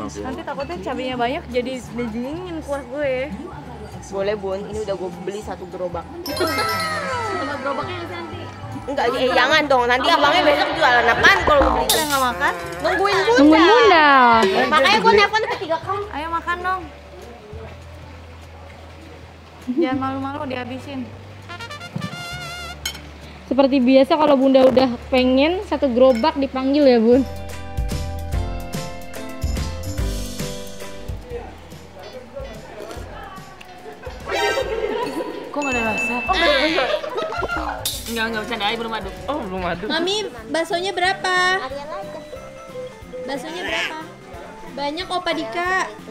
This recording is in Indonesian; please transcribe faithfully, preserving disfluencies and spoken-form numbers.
Nanti takutnya cabenya banyak jadi dingin kuah gue. Boleh bun, ini udah gue beli satu gerobak. Sama gerobaknya nanti. Enggak, eh, jangan dong. Nanti abangnya besok jualan apaan kalau gue beli? Udah nggak makan? Nungguin bunda. Nungguin bunda. Eh, makanya gue telepon ketiga kali. Ayo makan dong. Jangan malu-malu dihabisin. Seperti biasa kalau bunda udah pengen satu gerobak dipanggil ya bun. Kok nggak ada rasa? Oh, belum. Enggak, enggak bercanda aja, belum aduk. Oh, belum aduk. Mami, baksonya berapa? Baksonya berapa? Banyak Opa Dika.